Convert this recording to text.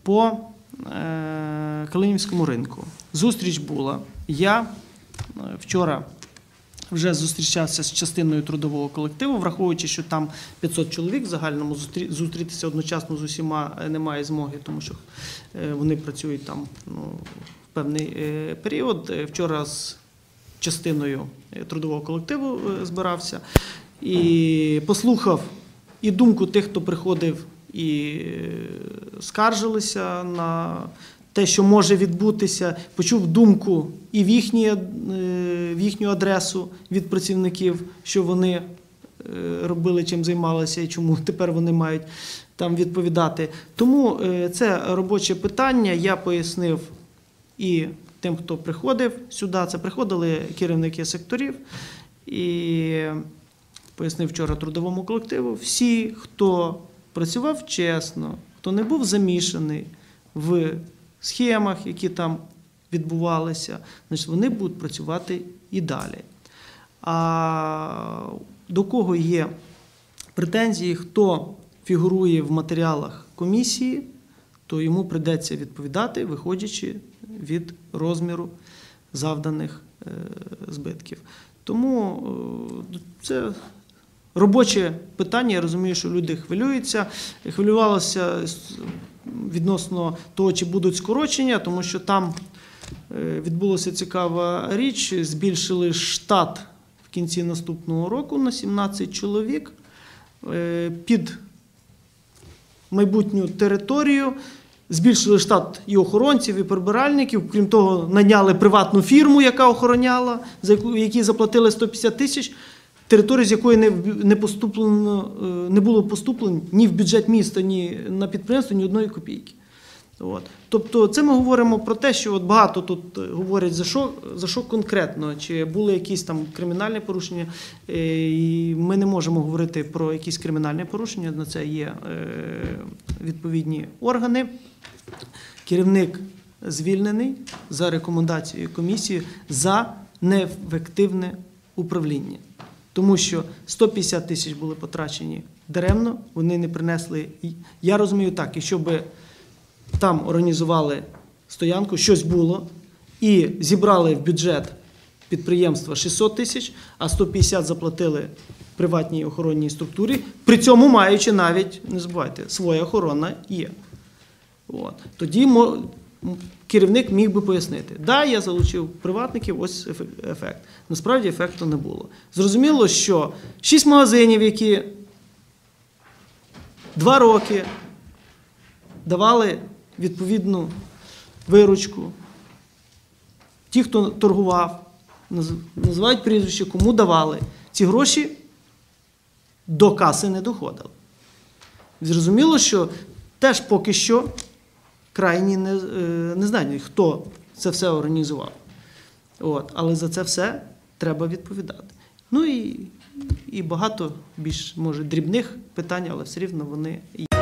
по Калинівському ринку. Зустріч була. Я вчора вже зустрічався з частиною трудового колективу, враховуючи, що там 500 чоловік в загальному, зустрітися одночасно з усіма немає змоги, тому що вони працюють там в певний період. Вчора з частиною трудового колективу збирався і послухав і думку тих, хто приходив і скаржилися на те, що може відбутися, почув думку і в їхню адресу від працівників, що вони робили, чим займалися і чому тепер вони мають там відповідати. Тому це робоче питання, я пояснив і тим, хто приходив сюди, це приходили керівники секторів, і пояснив вчора трудовому колективу, всі, хто працював чесно, хто не був замішаний в схемах, які там відбувалися, значить, вони будуть працювати і далі. А до кого є претензії, хто фігурує в матеріалах комісії, то йому прийдеться відповідати, виходячи від розміру завданих збитків. Тому це робоче питання, я розумію, що люди хвилюються. Хвилювалося відносно того, чи будуть скорочення, тому що там відбулася цікава річ, збільшили штат в кінці наступного року на 17 чоловік під майбутню територію, збільшили штат і охоронців, і прибиральників, крім того, найняли приватну фірму, яка охороняла, якій заплатили 150 тисяч, територію, з якої не було поступлень ні в бюджет міста, ні на підприємство, ні одної копійки. Тобто це ми говоримо про те, що багато тут говорять, за що конкретно, чи були якісь там кримінальні порушення. І ми не можемо говорити про якісь кримінальні порушення, на це є відповідні органи. Керівник звільнений за рекомендацією комісії за неефективне управління. Тому що 150 тисяч були потрачені даремно, вони не принесли, я розумію так, якщо б там організували стоянку, щось було, і зібрали в бюджет підприємства 600 тисяч, а 150 заплатили приватній охоронній структурі, при цьому маючи навіть, не забувайте, своя охорона є. Тоді керівник міг би пояснити, да, я залучив приватників, ось ефект. Насправді ефекту не було. Зрозуміло, що 6 магазинів, які 2 роки давали відповідну виручку, ті, хто торгував, називають прізвище, кому давали, ці гроші до каси не доходили. Зрозуміло, що теж поки що крайні не знають, хто це все організував. Але за це все треба відповідати. Ну і багато більш, може, дрібних питань, але все рівно вони є.